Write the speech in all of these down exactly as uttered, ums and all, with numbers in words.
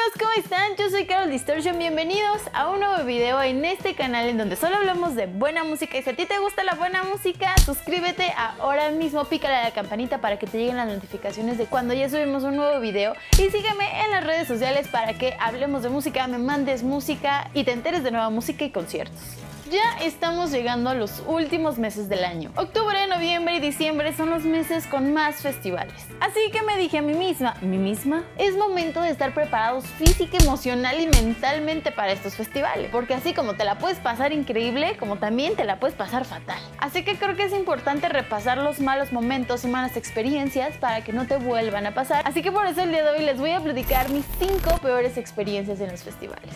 amigos, ¿cómo están? Yo soy Carol Distortion, bienvenidos a un nuevo video en este canal en donde solo hablamos de buena música. Y si a ti te gusta la buena música, suscríbete ahora mismo, pícale a la campanita para que te lleguen las notificaciones de cuando ya subimos un nuevo video. Y sígueme en las redes sociales para que hablemos de música, me mandes música y te enteres de nueva música y conciertos. Ya estamos llegando a los últimos meses del año. Octubre, noviembre y diciembre son los meses con más festivales. Así que me dije a mí misma, ¿mí misma? Es momento de estar preparados física, emocional y mentalmente para estos festivales. Porque así como te la puedes pasar increíble, como también te la puedes pasar fatal. Así que creo que es importante repasar los malos momentos y malas experiencias para que no te vuelvan a pasar. Así que por eso el día de hoy les voy a platicar mis cinco peores experiencias en los festivales.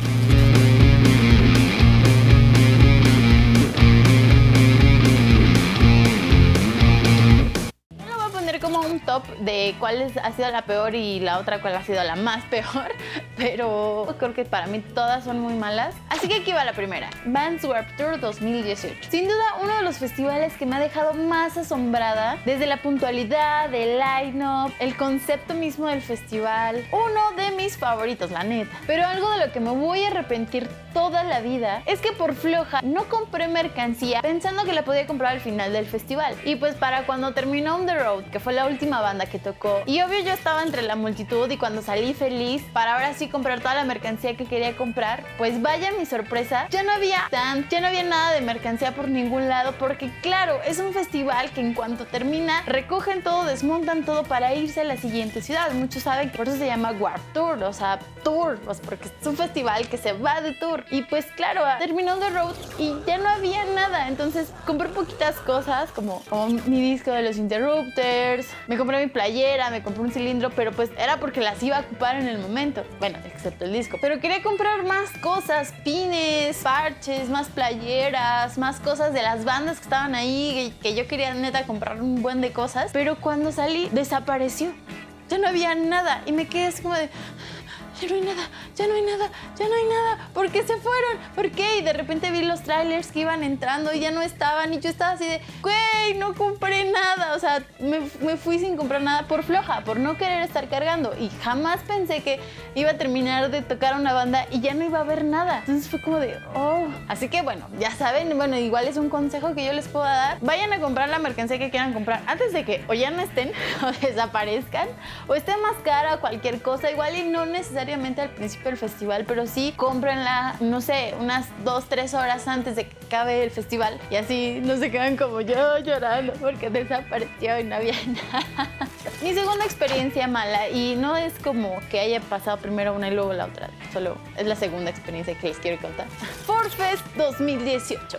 Como un top de cuál ha sido la peor y la otra cuál ha sido la más peor, pero creo que para mí todas son muy malas. Así que aquí va la primera, Vans Warped Tour dos mil dieciocho. Sin duda uno de los festivales que me ha dejado más asombrada, desde la puntualidad, el line-up, el concepto mismo del festival, uno de mis favoritos, la neta. Pero algo de lo que me voy a arrepentir toda la vida es que por floja no compré mercancía pensando que la podía comprar al final del festival. Y pues para cuando terminó On The Road, que fue la última banda que tocó, y obvio yo estaba entre la multitud y cuando salí feliz para ahora sí comprar toda la mercancía que quería comprar, pues vaya mi sorpresa, ya no había stand, ya no había nada de mercancía por ningún lado, porque claro, es un festival que en cuanto termina recogen todo, desmontan todo para irse a la siguiente ciudad. Muchos saben que por eso se llama Warped Tour, o sea, tour, pues porque es un festival que se va de tour. Y pues claro, terminó The Road y ya no había nada, entonces compré poquitas cosas como, como mi disco de los Interrupters, me compré mi playera, me compré un cilindro, pero pues era porque las iba a ocupar en el momento. Bueno, excepto el disco. Pero quería comprar más cosas, pines, parches, más playeras, más cosas de las bandas que estaban ahí, que yo quería neta comprar un buen de cosas. Pero cuando salí, desapareció. Ya no había nada y me quedé así como de... Ya no hay nada, ya no hay nada, ya no hay nada. ¿Por qué se fueron? ¿Por qué? Y de repente vi los trailers que iban entrando y ya no estaban. Y yo estaba así de, güey, no compré nada. O sea, me, me fui sin comprar nada por floja, por no querer estar cargando. Y jamás pensé que iba a terminar de tocar una banda y ya no iba a haber nada. Entonces fue como de, oh. Así que bueno, ya saben, bueno, igual es un consejo que yo les puedo dar. Vayan a comprar la mercancía que quieran comprar antes de que o ya no estén o desaparezcan o esté más cara o cualquier cosa. Igual y no necesariamente al principio del festival, pero sí cómprenla, no sé, unas dos, tres horas antes de que acabe el festival y así no se quedan como yo llorando porque desapareció y no había nada. Mi segunda experiencia mala, y no es como que haya pasado primero una y luego la otra, solo es la segunda experiencia que les quiero contar. Forfest dos mil dieciocho.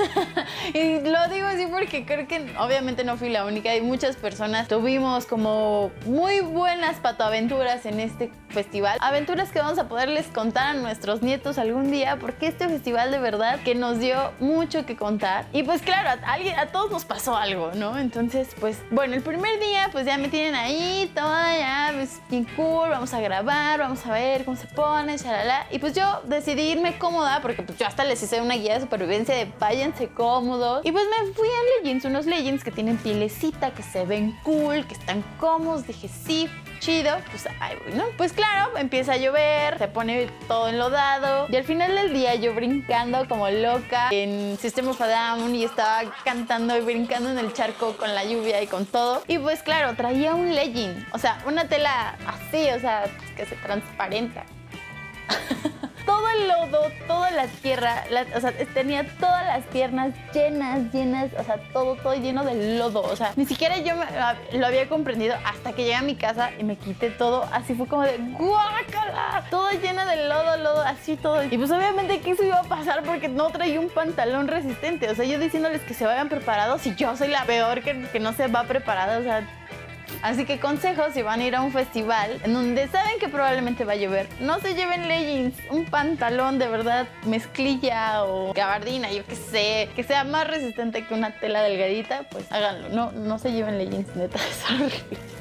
Y lo digo así porque creo que obviamente no fui la única y muchas personas tuvimos como muy buenas patoaventuras en este festival. Aventuras que vamos a poderles contar a nuestros nietos algún día, porque este festival de verdad que nos dio mucho que contar. Y pues claro, a, alguien, a todos nos pasó algo, ¿no? Entonces, pues bueno, el primer día pues ya me tienen ahí, toda ya, pues bien cool, vamos a grabar, vamos a ver cómo se pone, shalala. Y pues yo decidí irme cómoda, porque pues yo hasta les hice una guía de supervivencia de váyanse cómodos. Y pues me fui a leggings, unos leggings que tienen pielecita, que se ven cool, que están cómodos. Dije, sí, chido, pues ahí voy, ¿no? Pues claro, empieza a llover, se pone todo enlodado y al final del día yo brincando como loca en System of a Down y estaba cantando y brincando en el charco con la lluvia y con todo. Y pues claro, traía un legging, o sea, una tela así, o sea, que se transparenta. Todo el lodo, toda la tierra, la, o sea, tenía todas las piernas llenas, llenas, o sea, todo, todo lleno de lodo. O sea, ni siquiera yo me, lo había comprendido hasta que llegué a mi casa y me quité todo. Así fue como de ¡guácala! Todo lleno de lodo, lodo, así todo. Y pues obviamente que eso iba a pasar porque no traía un pantalón resistente. O sea, yo diciéndoles que se vayan preparados y yo soy la peor que, que no se va preparada, o sea... Así que consejos, si van a ir a un festival en donde saben que probablemente va a llover, no se lleven leggings, un pantalón de verdad mezclilla o gabardina, yo qué sé, que sea más resistente que una tela delgadita, pues háganlo. No, no se lleven leggings, neta, es horrible.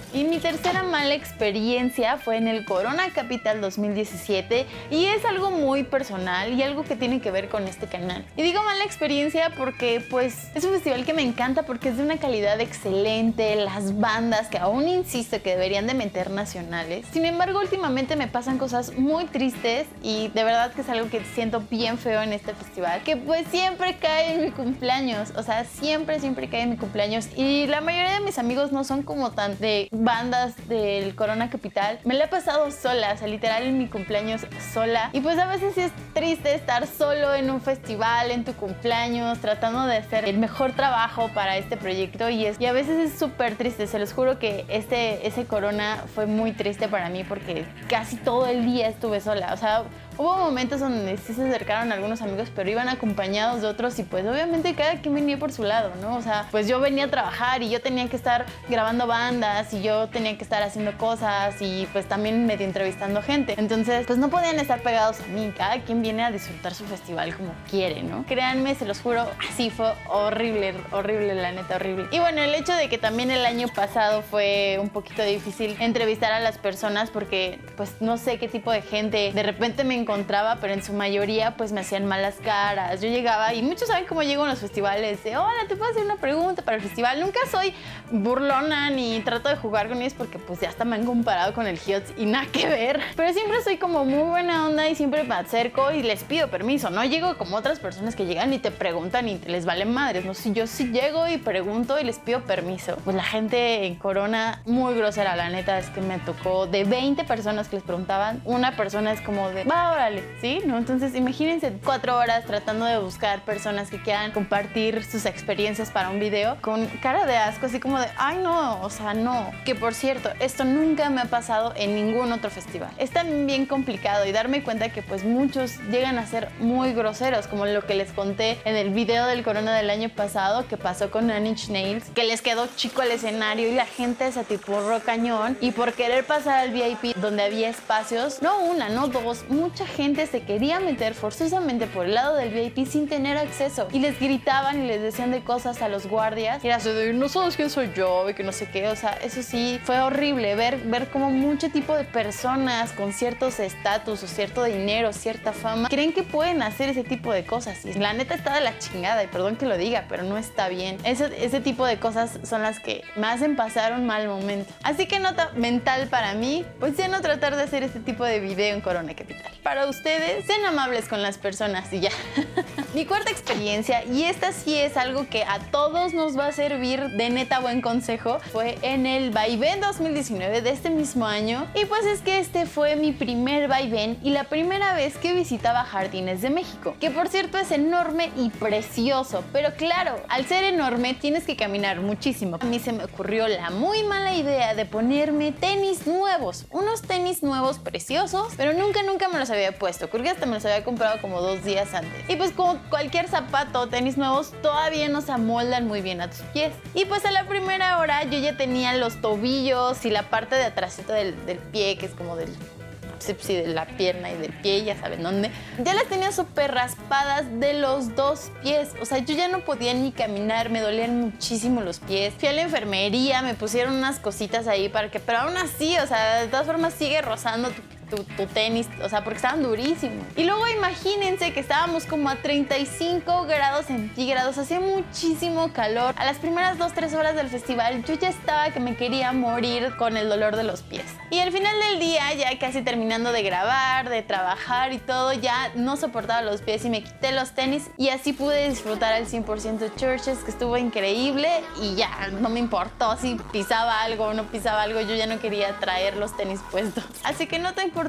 Y mi tercera mala experiencia fue en el Corona Capital dos mil diecisiete y es algo muy personal y algo que tiene que ver con este canal. Y digo mala experiencia porque pues es un festival que me encanta porque es de una calidad excelente, las bandas que aún insisto que deberían de meter nacionales. Sin embargo, últimamente me pasan cosas muy tristes y de verdad que es algo que siento bien feo en este festival, que pues siempre cae en mi cumpleaños, o sea, siempre, siempre cae en mi cumpleaños y la mayoría de mis amigos no son como tan de bandas del Corona Capital. Me la he pasado sola, o sea, literal en mi cumpleaños sola. Y pues a veces sí es triste estar solo en un festival, en tu cumpleaños, tratando de hacer el mejor trabajo para este proyecto y, es, y a veces es súper triste. Se los juro que este, ese Corona fue muy triste para mí porque casi todo el día estuve sola. O sea, hubo momentos donde sí se acercaron algunos amigos, pero iban acompañados de otros y pues obviamente cada quien venía por su lado, ¿no? O sea, pues yo venía a trabajar y yo tenía que estar grabando bandas y yo tenía que estar haciendo cosas y pues también medio entrevistando gente. Entonces, pues no podían estar pegados a mí. Cada quien viene a disfrutar su festival como quiere, ¿no? Créanme, se los juro, así fue horrible, horrible, la neta, horrible. Y bueno, el hecho de que también el año pasado fue un poquito difícil entrevistar a las personas porque pues no sé qué tipo de gente de repente me encontraba, pero en su mayoría pues me hacían malas caras. Yo llegaba y muchos saben cómo llego a los festivales, de hola, ¿te puedo hacer una pregunta para el festival? Nunca soy burlona ni trato de jugar con ellos porque pues ya hasta me han comparado con el Hiots y nada que ver. Pero siempre soy como muy buena onda y siempre me acerco y les pido permiso. No llego como otras personas que llegan y te preguntan y te les valen madres. No, si yo sí llego y pregunto y les pido permiso. Pues la gente en Corona muy grosera, la neta es que me tocó de veinte personas que les preguntaban, una persona es como de, va, órale, ¿sí? ¿No? Entonces imagínense cuatro horas tratando de buscar personas que quieran compartir sus experiencias para un video con cara de asco, así como de, ay no, o sea, no. Que por cierto, esto nunca me ha pasado en ningún otro festival. Es también bien complicado y darme cuenta que pues muchos llegan a ser muy groseros, como lo que les conté en el video del Corona del año pasado que pasó con Nine Inch Nails, que les quedó chico el escenario y la gente se atipurró cañón y por querer pasar al V I P donde había espacios, no una, no dos, mucha gente se quería meter forzosamente por el lado del V I P sin tener acceso y les gritaban y les decían de cosas a los guardias y era así de, no sabes quién soy yo y que no sé qué. O sea, eso sí fue horrible ver, ver cómo mucho tipo de personas con ciertos estatus o cierto dinero, cierta fama creen que pueden hacer ese tipo de cosas y la neta está de la chingada y perdón que lo diga, pero no está bien. Ese, ese tipo de cosas son las que me hacen pasar un mal momento. Así que nota mental para mí, pues ya no tratar de hacer este tipo de video en Corona Capital. Para ustedes, sean amables con las personas y ya. Mi cuarta experiencia, y esta sí es algo que a todos nos va a servir de neta buen consejo, fue en el Vaivén dos mil diecinueve de este mismo año. Y pues es que este fue mi primer Vaivén y la primera vez que visitaba Jardines de México, que por cierto es enorme y precioso, pero claro, al ser enorme tienes que caminar muchísimo. A mí se me ocurrió la muy mala idea de ponerme tenis nuevos, unos tenis nuevos preciosos, pero nunca, nunca me los había puesto. Creo que hasta me los había comprado como dos días antes. Y pues como cualquier zapato o tenis nuevos, todavía no se amoldan muy bien a tus pies. Y pues a la primera hora yo ya tenía los tobillos y la parte de atrásito del, del pie, que es como del... sí, sí, de la pierna y del pie, ya saben dónde. Ya las tenía súper raspadas de los dos pies. O sea, yo ya no podía ni caminar, me dolían muchísimo los pies. Fui a la enfermería, me pusieron unas cositas ahí para que... Pero aún así, o sea, de todas formas sigue rozando tu... Tu, tu tenis, o sea, porque estaban durísimos. Y luego imagínense que estábamos como a treinta y cinco grados centígrados, hacía muchísimo calor. A las primeras dos, tres horas del festival yo ya estaba que me quería morir con el dolor de los pies. Y al final del día, ya casi terminando de grabar, de trabajar y todo, ya no soportaba los pies y me quité los tenis y así pude disfrutar al cien por ciento Churches, que estuvo increíble y ya no me importó si pisaba algo o no pisaba algo, yo ya no quería traer los tenis puestos. Así que no te importante,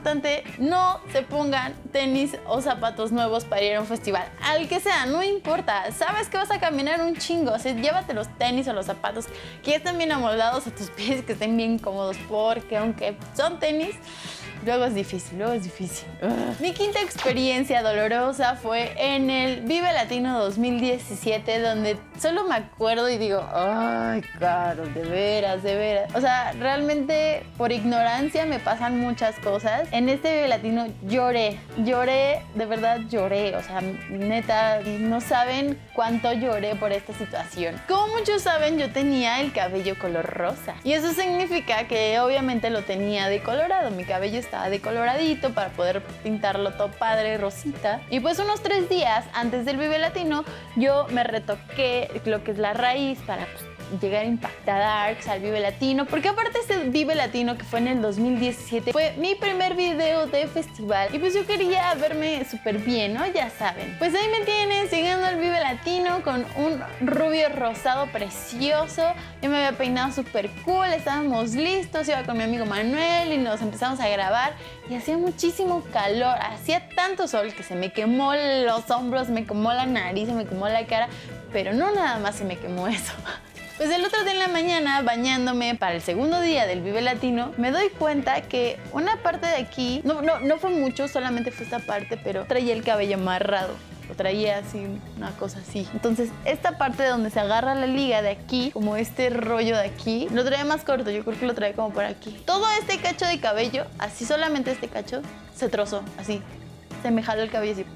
no se pongan tenis o zapatos nuevos para ir a un festival. Al que sea, no importa. Sabes que vas a caminar un chingo. O sea, llévate los tenis o los zapatos que estén bien amoldados a tus pies, que estén bien cómodos, porque aunque son tenis, luego es difícil, luego es difícil. Ugh. Mi quinta experiencia dolorosa fue en el Vive Latino dos mil diecisiete, donde solo me acuerdo y digo, ay, Caro, de veras, de veras. O sea, realmente por ignorancia me pasan muchas cosas. En este Vive Latino lloré, lloré, de verdad lloré. O sea, neta, no saben cuánto lloré por esta situación. Como muchos saben, yo tenía el cabello color rosa. Y eso significa que obviamente lo tenía decolorado. Mi cabello estaba decoloradito para poder pintarlo todo padre, rosita. Y pues unos tres días antes del Vive Latino, yo me retoqué lo que es la raíz para pues, llegar a impactar Darks al Vive Latino, porque aparte este Vive Latino que fue en el dos mil diecisiete fue mi primer video de festival y pues yo quería verme súper bien, ¿no? Ya saben. Pues ahí me tienes llegando al Vive Latino con un rubio rosado precioso. Yo me había peinado súper cool, estábamos listos, iba con mi amigo Manuel y nos empezamos a grabar y hacía muchísimo calor, hacía tanto sol que se me quemó los hombros, me quemó la nariz, se me quemó la cara, pero no nada más se me quemó eso. Pues el otro día en la mañana, bañándome para el segundo día del Vive Latino, me doy cuenta que una parte de aquí, no, no, no fue mucho, solamente fue esta parte, pero traía el cabello amarrado. Lo traía así, una cosa así. Entonces, esta parte de donde se agarra la liga de aquí, como este rollo de aquí, lo traía más corto, yo creo que lo traía como por aquí. Todo este cacho de cabello, así solamente este cacho, se trozó, así. Se me jaló el cabello así.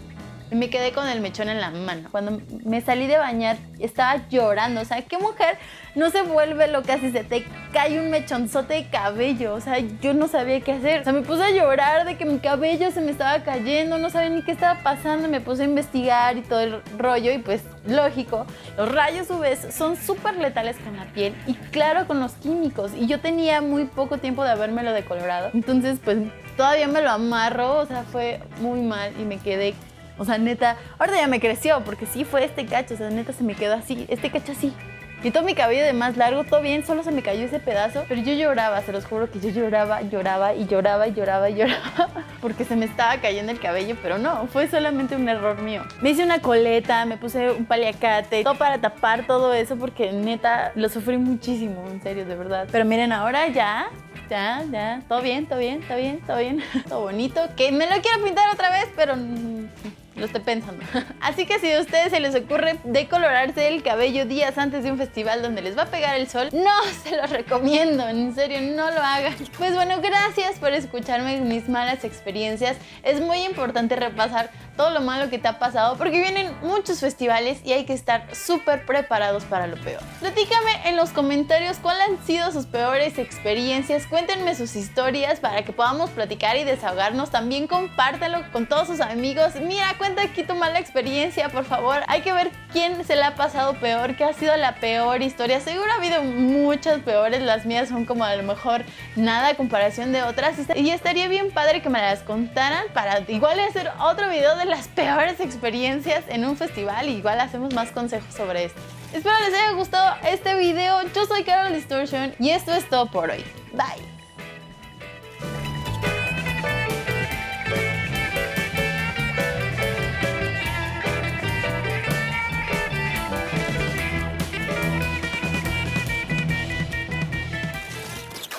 Y me quedé con el mechón en la mano. Cuando me salí de bañar, estaba llorando. O sea, ¿qué mujer no se vuelve loca si se te cae un mechonzote de cabello? O sea, yo no sabía qué hacer. O sea, me puse a llorar de que mi cabello se me estaba cayendo. No sabía ni qué estaba pasando. Me puse a investigar y todo el rollo. Y pues, lógico, los rayos U V son súper letales con la piel. Y claro, con los químicos. Y yo tenía muy poco tiempo de habérmelo decolorado. Entonces, pues, todavía me lo amarro. O sea, fue muy mal y me quedé... O sea, neta, ahorita ya me creció porque sí fue este cacho, o sea, neta se me quedó así, este cacho así. Y todo mi cabello de más largo, todo bien, solo se me cayó ese pedazo. Pero yo lloraba, se los juro que yo lloraba, lloraba y lloraba y lloraba y lloraba. Porque se me estaba cayendo el cabello, pero no, fue solamente un error mío. Me hice una coleta, me puse un paliacate, todo para tapar todo eso porque neta lo sufrí muchísimo, en serio, de verdad. Pero miren, ahora ya... Ya, ya, todo bien, todo bien, todo bien, todo bien, todo bonito. Que me lo quiero pintar otra vez, pero lo estoy pensando. Así que si a ustedes se les ocurre decolorarse el cabello días antes de un festival donde les va a pegar el sol, no se los recomiendo, en serio, no lo hagan. Pues bueno, gracias por escucharme mis malas experiencias. Es muy importante repasar todo lo malo que te ha pasado porque vienen muchos festivales y hay que estar súper preparados para lo peor. Platícame en los comentarios cuáles han sido sus peores experiencias. Cuéntenme sus historias para que podamos platicar y desahogarnos. También compártelo con todos sus amigos. Mira, cuenta aquí tu mala experiencia, por favor. Hay que ver quién se le ha pasado peor, qué ha sido la peor historia. Seguro ha habido muchas peores. Las mías son como a lo mejor nada a comparación de otras. Y estaría bien padre que me las contaran para igual hacer otro video de las peores experiencias en un festival. Igual hacemos más consejos sobre esto. Espero les haya gustado este video. Yo soy Carol Distortion y esto es todo por hoy. Bye.